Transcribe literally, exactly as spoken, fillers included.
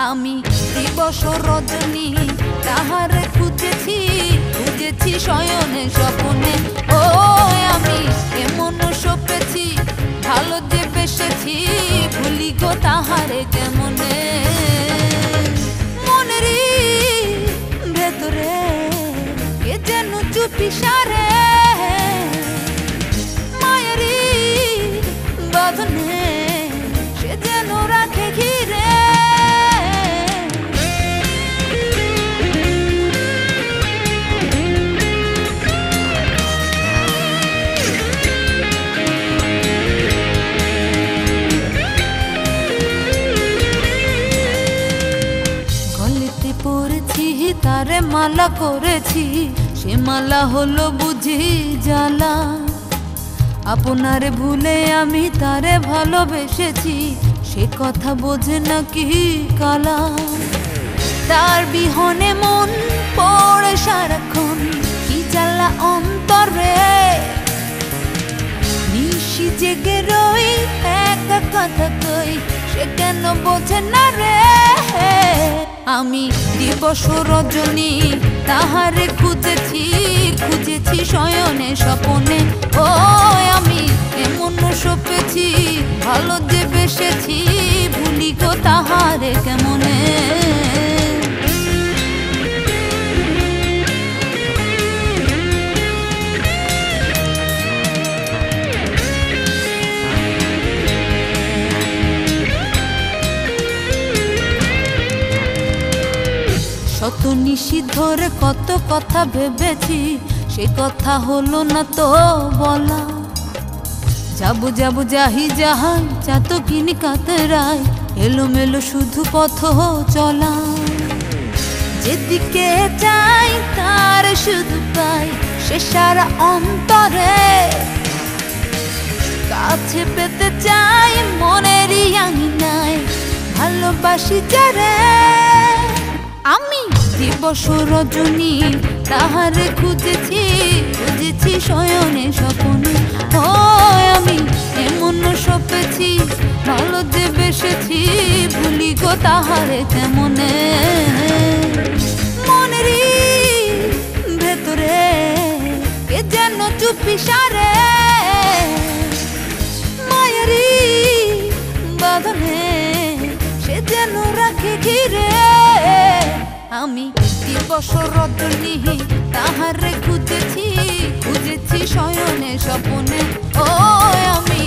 আমি দিবস রজনী তাহারে খুঁজেছি খুঁজেছি শয়নে স্বপনে ও আমি এমন সপেছি ভালো যে বেসেছি ভুলি গো তাহারে কেমনে মনেরই ভেতরে কে যেন চুপি সারে মায়ারি বাঁধনে সে যেন রাখে ঘিরে পড়েছি তারে মালা করেছি সে মালা হলো বুঝি জ্বালা আপনারে ভুলে আমি তারে ভালোবেসেছি সে কথা বোঝে নাকি কালা তার বিহনে মন পড়ে সারাক্ষণ কি জ্বালা অন্তরে নিশি জেগে রই একা কথা কই সে কেন বোঝে না রে আমি দিবস রজনী তাহারে খুঁজেছি খুঁজেছি শয়নে স্বপনে ও আমি এমন সপেছি ভালো যে বেসেছি ভুলি গো তাহারে কেমনে শত নিশি ধরে কত কথা ভেবেছি সে কথা হলো না তো বলা যাবো যাবো যাহি যাহাই চাতো কিনি কাতরাই এলো মেলো শুধু পথ চলা যেদিকে চাই তার শুধু পাই সে সারা অন্তরে কাছে পেতে চাই মনেরই আঙিনায় ভালোবাসি যারে আমি দিবস রজনী তাহারে খুঁজেছি খুঁজেছি শয়নে স্বপনে ও আমি এমন সপেছি ভালো যে বেসেছি ভুলি গো তাহারে কেমনে মনেরই ভেতরে কে যেন চুপি সারে মায়ারি বাঁধনে সে যেন রাখে ঘিরে আমি দিবস রজনী তাহারে খুঁজেছি খুঁজেছি শয়নে স্বপনে ও আমি